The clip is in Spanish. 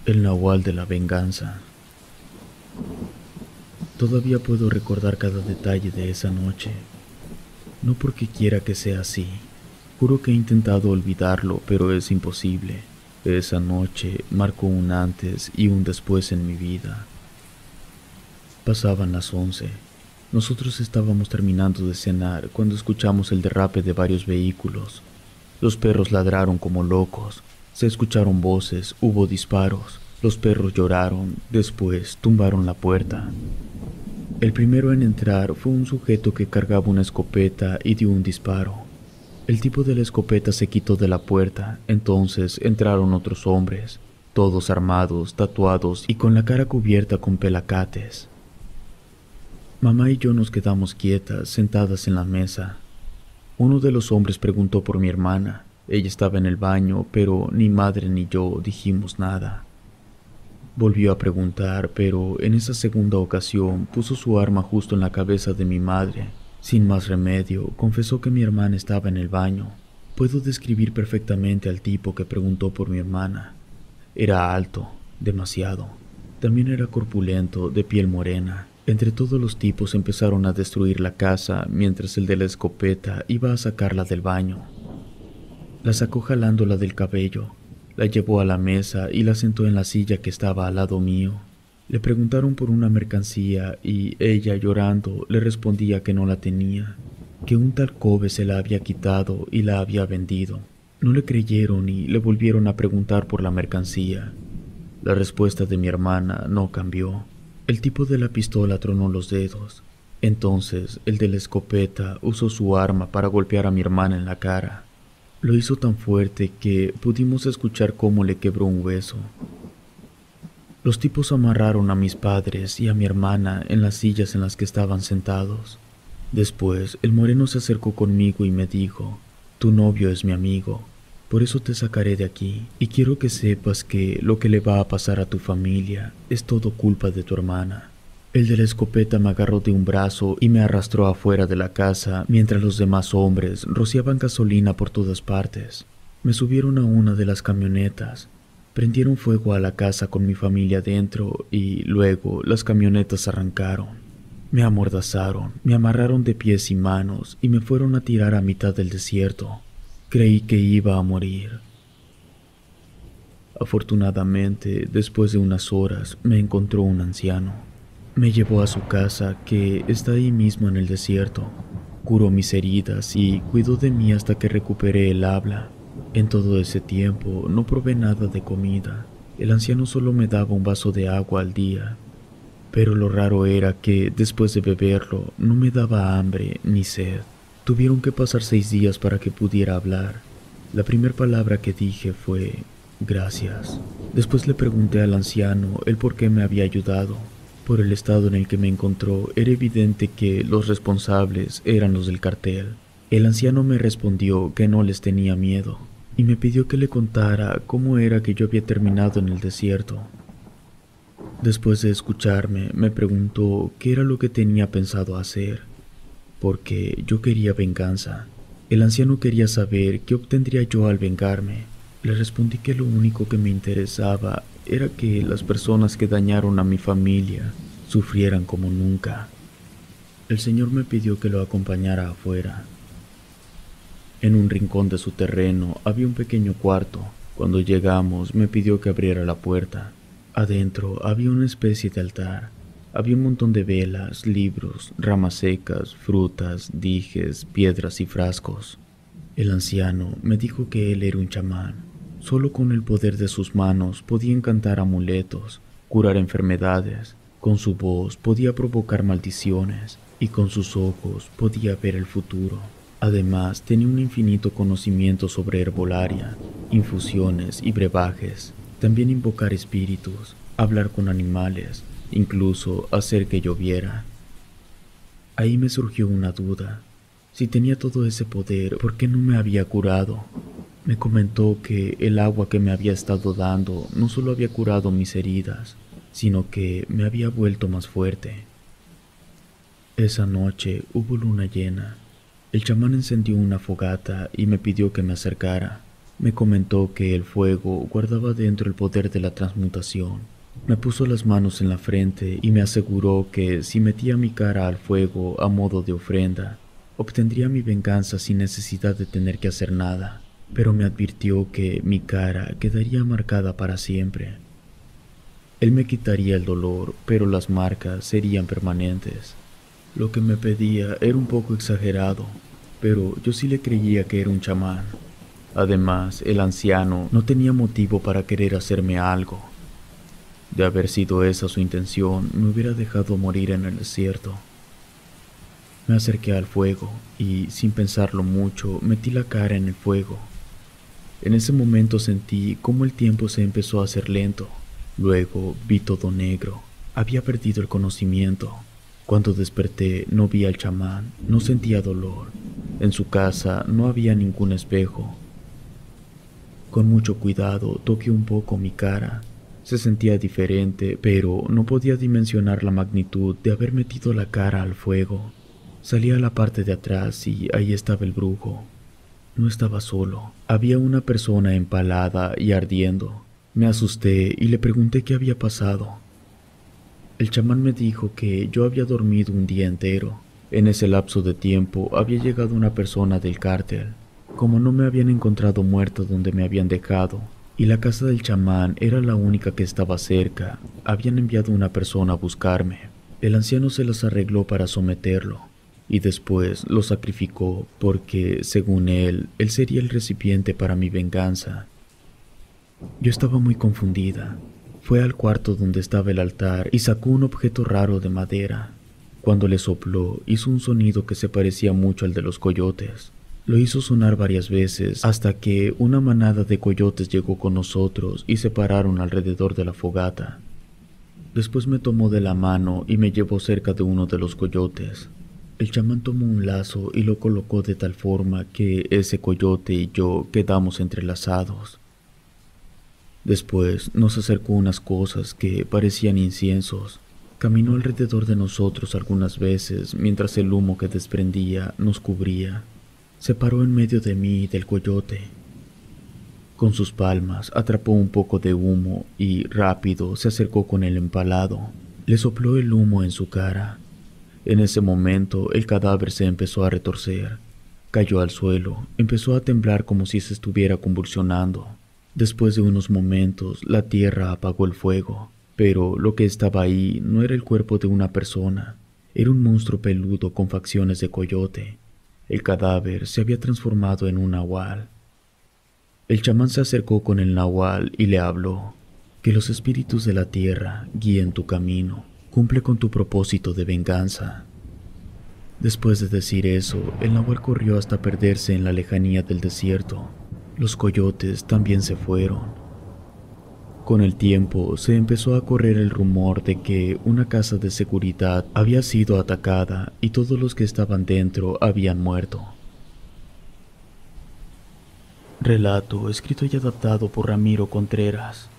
El Nahual de la venganza. Todavía puedo recordar cada detalle de esa noche. No porque quiera que sea así. Juro que he intentado olvidarlo, pero es imposible. Esa noche marcó un antes y un después en mi vida. Pasaban las 11. Nosotros estábamos terminando de cenar cuando escuchamos el derrape de varios vehículos. Los perros ladraron como locos. Se escucharon voces, hubo disparos. Los perros lloraron, después tumbaron la puerta. El primero en entrar fue un sujeto que cargaba una escopeta y dio un disparo. El tipo de la escopeta se quitó de la puerta, entonces entraron otros hombres, todos armados, tatuados y con la cara cubierta con pelacates. Mamá y yo nos quedamos quietas, sentadas en la mesa. Uno de los hombres preguntó por mi hermana. Ella estaba en el baño, pero ni madre ni yo dijimos nada. Volvió a preguntar, pero en esa segunda ocasión puso su arma justo en la cabeza de mi madre. Sin más remedio, confesó que mi hermana estaba en el baño. Puedo describir perfectamente al tipo que preguntó por mi hermana. Era alto, demasiado. También era corpulento, de piel morena. Entre todos los tipos empezaron a destruir la casa mientras el de la escopeta iba a sacarla del baño. La sacó jalándola del cabello, la llevó a la mesa y la sentó en la silla que estaba al lado mío. Le preguntaron por una mercancía y ella, llorando, le respondía que no la tenía, que un tal Kobe se la había quitado y la había vendido. No le creyeron y le volvieron a preguntar por la mercancía. La respuesta de mi hermana no cambió. El tipo de la pistola tronó los dedos. Entonces, el de la escopeta usó su arma para golpear a mi hermana en la cara. Lo hizo tan fuerte que pudimos escuchar cómo le quebró un hueso. Los tipos amarraron a mis padres y a mi hermana en las sillas en las que estaban sentados. Después, el moreno se acercó conmigo y me dijo: «Tu novio es mi amigo, por eso te sacaré de aquí, y quiero que sepas que lo que le va a pasar a tu familia es todo culpa de tu hermana». El de la escopeta me agarró de un brazo y me arrastró afuera de la casa mientras los demás hombres rociaban gasolina por todas partes. Me subieron a una de las camionetas, prendieron fuego a la casa con mi familia dentro y luego las camionetas arrancaron. Me amordazaron, me amarraron de pies y manos y me fueron a tirar a mitad del desierto. Creí que iba a morir. Afortunadamente, después de unas horas, me encontró un anciano. Me llevó a su casa, que está ahí mismo en el desierto. Curó mis heridas y cuidó de mí hasta que recuperé el habla. En todo ese tiempo no probé nada de comida. El anciano solo me daba un vaso de agua al día. Pero lo raro era que, después de beberlo, no me daba hambre ni sed. Tuvieron que pasar 6 días para que pudiera hablar. La primera palabra que dije fue: «Gracias». Después le pregunté al anciano el por qué me había ayudado. Por el estado en el que me encontró, era evidente que los responsables eran los del cartel. El anciano me respondió que no les tenía miedo, y me pidió que le contara cómo era que yo había terminado en el desierto. Después de escucharme, me preguntó qué era lo que tenía pensado hacer, porque yo quería venganza. El anciano quería saber qué obtendría yo al vengarme. Le respondí que lo único que me interesaba era que las personas que dañaron a mi familia sufrieran como nunca. El señor me pidió que lo acompañara afuera. En un rincón de su terreno había un pequeño cuarto. Cuando llegamos, me pidió que abriera la puerta. Adentro había una especie de altar. Había un montón de velas, libros, ramas secas, frutas, dijes, piedras y frascos. El anciano me dijo que él era un chamán. Solo con el poder de sus manos podía encantar amuletos, curar enfermedades. Con su voz podía provocar maldiciones y con sus ojos podía ver el futuro. Además, tenía un infinito conocimiento sobre herbolaria, infusiones y brebajes. También invocar espíritus, hablar con animales, incluso hacer que lloviera. Ahí me surgió una duda. Si tenía todo ese poder, ¿por qué no me había curado? Me comentó que el agua que me había estado dando no solo había curado mis heridas, sino que me había vuelto más fuerte. Esa noche hubo luna llena. El chamán encendió una fogata y me pidió que me acercara. Me comentó que el fuego guardaba dentro el poder de la transmutación. Me puso las manos en la frente y me aseguró que si metía mi cara al fuego a modo de ofrenda, obtendría mi venganza sin necesidad de tener que hacer nada, pero me advirtió que mi cara quedaría marcada para siempre. Él me quitaría el dolor, pero las marcas serían permanentes. Lo que me pedía era un poco exagerado, pero yo sí le creía que era un chamán. Además, el anciano no tenía motivo para querer hacerme algo. De haber sido esa su intención, me hubiera dejado morir en el desierto. Me acerqué al fuego y, sin pensarlo mucho, metí la cara en el fuego. En ese momento sentí cómo el tiempo se empezó a hacer lento. Luego vi todo negro. Había perdido el conocimiento. Cuando desperté no vi al chamán, no sentía dolor. En su casa no había ningún espejo. Con mucho cuidado toqué un poco mi cara. Se sentía diferente, pero no podía dimensionar la magnitud de haber metido la cara al fuego. Salí a la parte de atrás y ahí estaba el brujo. No estaba solo. Había una persona empalada y ardiendo. Me asusté y le pregunté qué había pasado. El chamán me dijo que yo había dormido un día entero. En ese lapso de tiempo había llegado una persona del cártel. Como no me habían encontrado muerto donde me habían dejado, y la casa del chamán era la única que estaba cerca, habían enviado una persona a buscarme. El anciano se las arregló para someterlo, y después lo sacrificó porque, según él sería el recipiente para mi venganza. Yo estaba muy confundida. Fue al cuarto donde estaba el altar y sacó un objeto raro de madera. Cuando le sopló, hizo un sonido que se parecía mucho al de los coyotes. Lo hizo sonar varias veces hasta que una manada de coyotes llegó con nosotros y se pararon alrededor de la fogata. Después me tomó de la mano y me llevó cerca de uno de los coyotes. El chamán tomó un lazo y lo colocó de tal forma que ese coyote y yo quedamos entrelazados. Después nos acercó unas cosas que parecían inciensos. Caminó alrededor de nosotros algunas veces mientras el humo que desprendía nos cubría. Se paró en medio de mí y del coyote. Con sus palmas atrapó un poco de humo y rápido se acercó con el empalado. Le sopló el humo en su cara. En ese momento el cadáver se empezó a retorcer. Cayó al suelo, empezó a temblar como si se estuviera convulsionando. Después de unos momentos la tierra apagó el fuego, pero lo que estaba ahí no era el cuerpo de una persona. Era un monstruo peludo con facciones de coyote. El cadáver se había transformado en un nahual. El chamán se acercó con el nahual y le habló: que los espíritus de la tierra guíen tu camino, cumple con tu propósito de venganza. Después de decir eso, el nahual corrió hasta perderse en la lejanía del desierto. Los coyotes también se fueron. Con el tiempo se empezó a correr el rumor de que una casa de seguridad había sido atacada y todos los que estaban dentro habían muerto. Relato escrito y adaptado por Ramiro Contreras.